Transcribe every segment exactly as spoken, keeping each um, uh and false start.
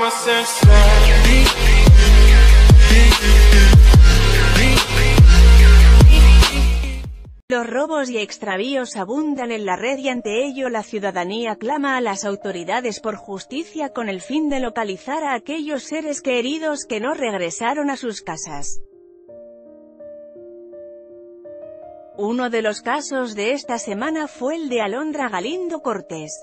Los robos y extravíos abundan en la red y ante ello la ciudadanía clama a las autoridades por justicia con el fin de localizar a aquellos seres queridos que no regresaron a sus casas. Uno de los casos de esta semana fue el de Alondra Galindo Cortés.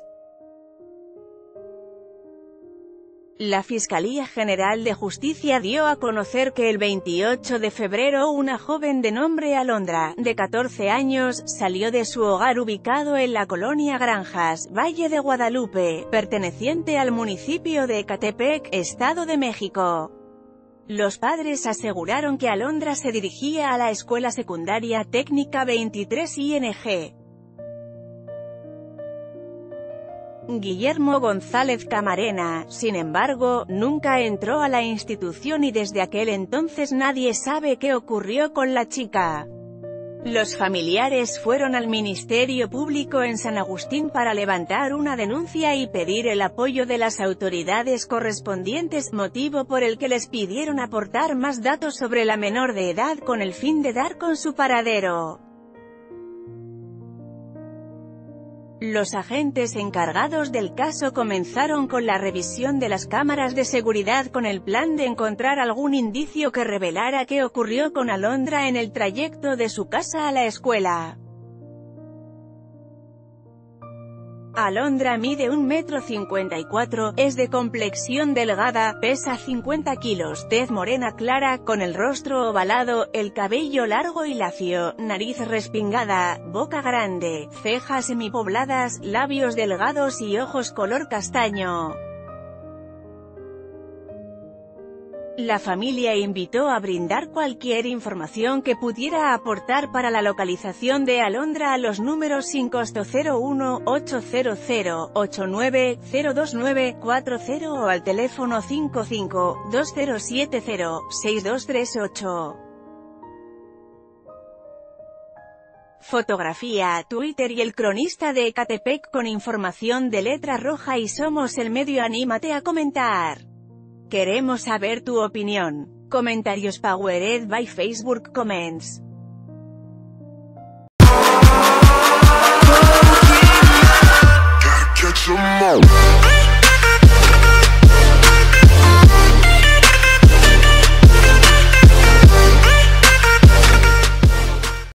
La Fiscalía General de Justicia dio a conocer que el veintiocho de febrero una joven de nombre Alondra, de catorce años, salió de su hogar ubicado en la colonia Granjas, Valle de Guadalupe, perteneciente al municipio de Ecatepec, Estado de México. Los padres aseguraron que Alondra se dirigía a la Escuela Secundaria Técnica veintitrés I N G. Guillermo González Camarena, sin embargo, nunca entró a la institución y desde aquel entonces nadie sabe qué ocurrió con la chica. Los familiares fueron al Ministerio Público en San Agustín para levantar una denuncia y pedir el apoyo de las autoridades correspondientes, motivo por el que les pidieron aportar más datos sobre la menor de edad con el fin de dar con su paradero. Los agentes encargados del caso comenzaron con la revisión de las cámaras de seguridad con el plan de encontrar algún indicio que revelara qué ocurrió con Alondra en el trayecto de su casa a la escuela. Alondra mide un metro cincuenta y cuatro, es de complexión delgada, pesa cincuenta kilos, tez morena clara, con el rostro ovalado, el cabello largo y lacio, nariz respingada, boca grande, cejas semipobladas, labios delgados y ojos color castaño. La familia invitó a brindar cualquier información que pudiera aportar para la localización de Alondra a los números sin costo cero uno, ocho cero cero, ocho nueve, cero dos nueve, cuatro cero o al teléfono cinco cinco, dos cero siete cero, seis dos tres ocho. Fotografía, Twitter y el cronista de Ecatepec con información de letra roja y Somos el Medio. Anímate a comentar. Queremos saber tu opinión. Comentarios powered by Facebook Comments.